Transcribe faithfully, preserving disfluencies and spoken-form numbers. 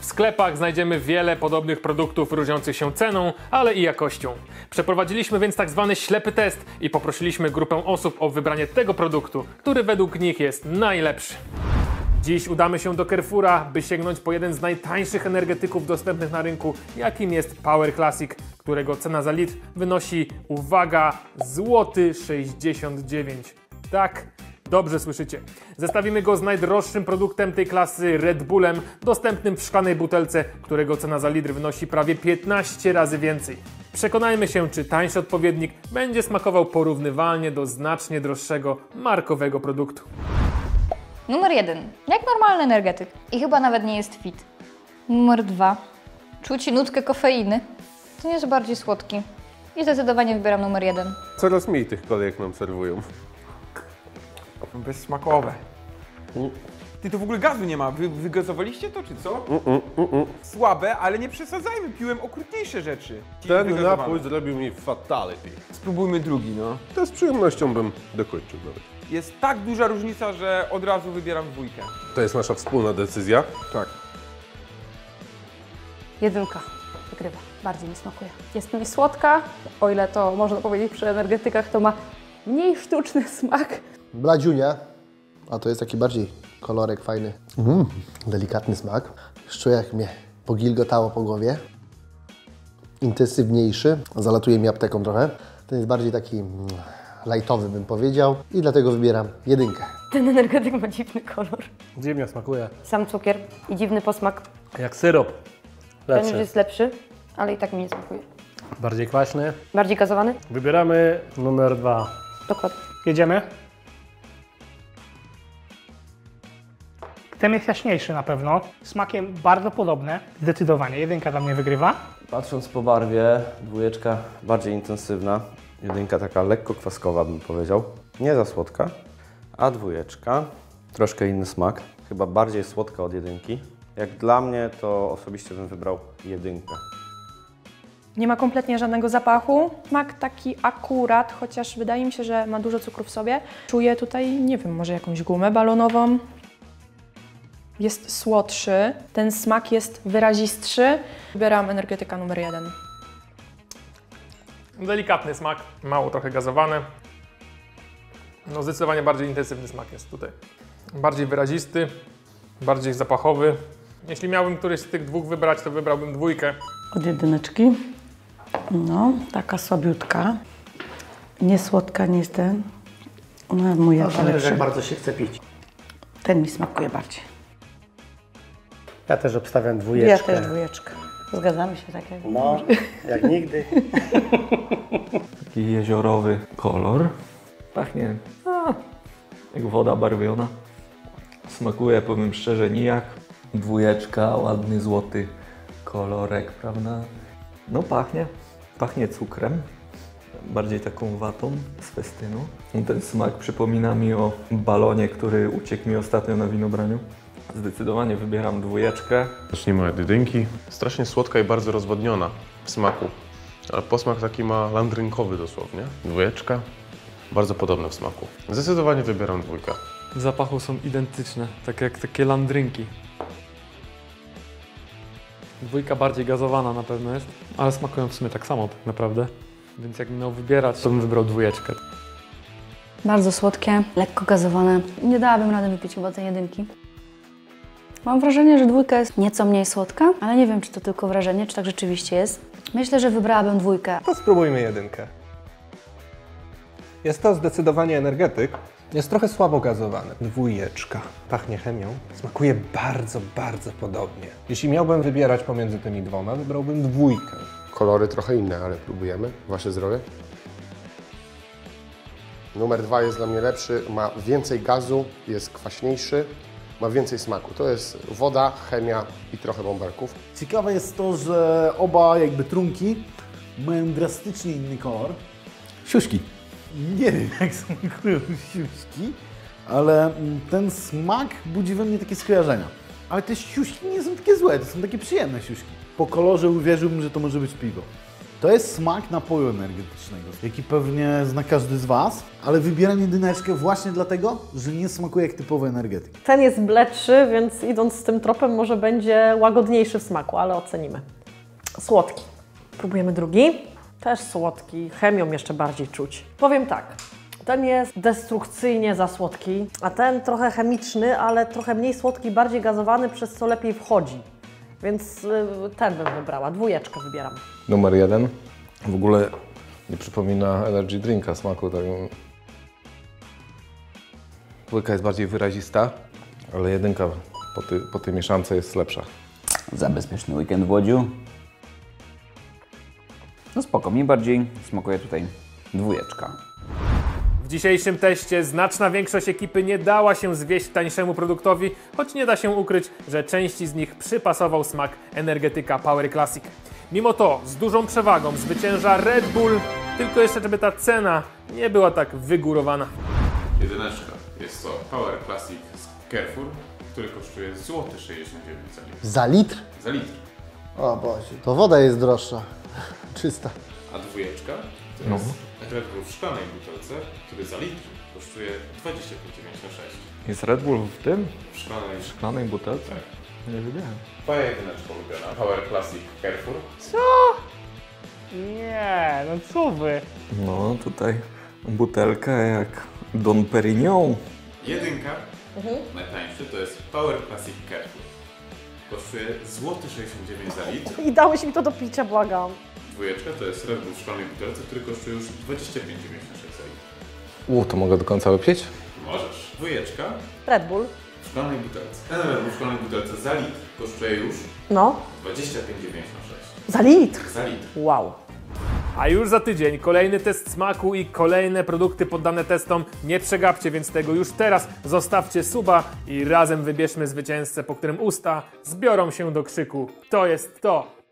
W sklepach znajdziemy wiele podobnych produktów różniących się ceną, ale i jakością. Przeprowadziliśmy więc tak zwany ślepy test i poprosiliśmy grupę osób o wybranie tego produktu, który według nich jest najlepszy. Dziś udamy się do Carrefoura, by sięgnąć po jeden z najtańszych energetyków dostępnych na rynku, jakim jest Power Classic, którego cena za litr wynosi, uwaga, złoty sześćdziesiąt dziewięć. Tak, dobrze słyszycie. Zestawimy go z najdroższym produktem tej klasy Red Bullem, dostępnym w szklanej butelce, którego cena za litr wynosi prawie piętnaście razy więcej. Przekonajmy się, czy tańszy odpowiednik będzie smakował porównywalnie do znacznie droższego markowego produktu. Numer jeden. Jak normalny energetyk. I chyba nawet nie jest fit. Numer dwa. Czuć nutkę kofeiny. To jest bardziej słodki. I zdecydowanie wybieram numer jeden. Coraz mniej tych kolejek nam serwują. Bezsmakowe. Mm. Ty, to w ogóle gazu nie ma. Wy wygazowaliście to, czy co? Mm, mm, mm, mm. Słabe, ale nie przesadzajmy. Piłem okrutniejsze rzeczy. Ten Wygazowane. napój zrobił mi fatality. Spróbujmy drugi, no. To z przyjemnością bym dokończył nawet. Jest tak duża różnica, że od razu wybieram dwójkę. To jest nasza wspólna decyzja. Tak. Jedynka wygrywa. Bardziej mi smakuje. Jest mniej słodka, o ile to można powiedzieć przy energetykach, to ma mniej sztuczny smak. Bladziunia, a to jest taki bardziej kolorek fajny. Mm, delikatny smak. Już czuję, jak mnie pogilgotało po głowie. Intensywniejszy, zalatuje mi apteką trochę. Ten jest bardziej taki mm, lightowy, bym powiedział, i dlatego wybieram jedynkę. Ten energetyk ma dziwny kolor. Dziwnie smakuje. Sam cukier i dziwny posmak. Jak syrop. Ten już Lepszy. jest lepszy, ale i tak mi nie smakuje. Bardziej kwaśny. Bardziej gazowany? Wybieramy numer dwa. Dokładnie. Jedziemy. Ten jest jaśniejszy na pewno. Smakiem bardzo podobne. Zdecydowanie. Jedynka dla mnie wygrywa. Patrząc po barwie, dwójeczka bardziej intensywna. Jedynka taka lekko kwaskowa, bym powiedział. Nie za słodka. A dwójeczka troszkę inny smak. Chyba bardziej słodka od jedynki. Jak dla mnie, to osobiście bym wybrał jedynkę. Nie ma kompletnie żadnego zapachu. Smak taki akurat, chociaż wydaje mi się, że ma dużo cukru w sobie. Czuję tutaj, nie wiem, może jakąś gumę balonową. Jest słodszy, ten smak jest wyrazistszy. Wybieram energetyka numer jeden. Delikatny smak, mało trochę gazowany. No zdecydowanie bardziej intensywny smak jest tutaj. Bardziej wyrazisty, bardziej zapachowy. Jeśli miałbym któryś z tych dwóch wybrać, to wybrałbym dwójkę. Od jedyneczki. No, taka słabiutka. Nie słodka, nie jest ten. No, mój No, jest zależy, lepszy. jak bardzo się chce pić. Ten mi smakuje bardziej. Ja też obstawiam dwójeczkę. Ja też dwójeczkę. Zgadzamy się tak jak... No, jak nigdy. Taki jeziorowy kolor. Pachnie a, jak woda barwiona. Smakuje, powiem szczerze, nijak. Dwójeczka, ładny złoty kolorek, prawda? No pachnie, pachnie cukrem. Bardziej taką watą z festynu. Ten smak przypomina mi o balonie, który uciekł mi ostatnio na winobraniu. Zdecydowanie wybieram dwójeczkę. Zacznijmy od jedynki. Strasznie słodka i bardzo rozwodniona w smaku. Ale posmak taki ma landrynkowy dosłownie. Dwójeczka. Bardzo podobne w smaku. Zdecydowanie wybieram dwójkę. W zapachu są identyczne, tak jak takie landrynki. Dwójka bardziej gazowana na pewno jest, ale smakują w sumie tak samo tak naprawdę. Więc jak miał wybierać, to bym wybrał dwójeczkę. Bardzo słodkie, lekko gazowane. Nie dałabym rady wypić chyba tej jedynki. Mam wrażenie, że dwójka jest nieco mniej słodka, ale nie wiem, czy to tylko wrażenie, czy tak rzeczywiście jest. Myślę, że wybrałabym dwójkę. To spróbujmy jedynkę. Jest to zdecydowanie energetyk. Jest trochę słabo gazowany. Dwójeczka. Pachnie chemią. Smakuje bardzo, bardzo podobnie. Jeśli miałbym wybierać pomiędzy tymi dwoma, wybrałbym dwójkę. Kolory trochę inne, ale próbujemy. Wasze zdrowie. Numer dwa jest dla mnie lepszy, ma więcej gazu, jest kwaśniejszy, ma więcej smaku. To jest woda, chemia i trochę bąbelków. Ciekawe jest to, że oba jakby trunki mają drastycznie inny kolor. Siuśki. Nie wiem, jak smakują siuśki, ale ten smak budzi we mnie takie skojarzenia. Ale te siuśki nie są takie złe, to są takie przyjemne siuśki. Po kolorze uwierzyłbym, że to może być piwo. To jest smak napoju energetycznego, jaki pewnie zna każdy z Was, ale wybieram jedyneczkę właśnie dlatego, że nie smakuje jak typowy energetyk. Ten jest mleczny, więc idąc z tym tropem może będzie łagodniejszy w smaku, ale ocenimy. Słodki. Próbujemy drugi. Też słodki, chemią jeszcze bardziej czuć. Powiem tak, ten jest destrukcyjnie za słodki, a ten trochę chemiczny, ale trochę mniej słodki, bardziej gazowany, przez co lepiej wchodzi. Więc y, ten bym wybrała, dwójeczkę wybieram. Numer jeden. W ogóle nie przypomina energy drinka smaku. Tak. Dwójka jest bardziej wyrazista, ale jedynka po, ty, po tej mieszance jest lepsza. Za bezpieczny weekend w Łodziu. No spoko, mi bardziej smakuje tutaj dwójeczka. W dzisiejszym teście znaczna większość ekipy nie dała się zwieść tańszemu produktowi, choć nie da się ukryć, że części z nich przypasował smak energetyka Power Classic. Mimo to z dużą przewagą zwycięża Red Bull, tylko jeszcze żeby ta cena nie była tak wygórowana. Jedyneczka. Jest to Power Classic z Carrefour, który kosztuje złoty sześćdziesiąt dziewięć za litr. Za litr? Za litr. O Boże, to woda jest droższa. Czysta. A dwójeczka to No. jest Red Bull w szklanej butelce, który za litr kosztuje dwadzieścia pięć dziewięćdziesiąt sześć. Jest Red Bull w tym? W szklanej, W szklanej butelce? Tak. Nie wiedziałem. Twoja jedyneczka ulubiona. Power Classic Carrefour. Co? Nie, no co wy? No tutaj butelka jak Dom Perignon. Jedynka, Mhm. najtańszy, to jest Power Classic Carrefour. Kosztuje złoty sześćdziesiąt dziewięć za litr. I dałeś mi to do picia, błagam. Dwójeczka to jest Red Bull w szklanej butelce, który kosztuje już dwadzieścia pięć dziewięćdziesiąt sześć za litr. U, to mogę do końca wypić? Możesz. Dwójeczka Red Bull. w szklanej butelce. Ten Red Bull w szklanej butelce za litr kosztuje już No. dwadzieścia pięć dziewięćdziesiąt sześć. Za litr? Za litr. Wow. A już za tydzień kolejny test smaku i kolejne produkty poddane testom. Nie przegapcie więc tego już teraz. Zostawcie suba i razem wybierzmy zwycięzcę, po którym usta zbiorą się do krzyku. To jest to!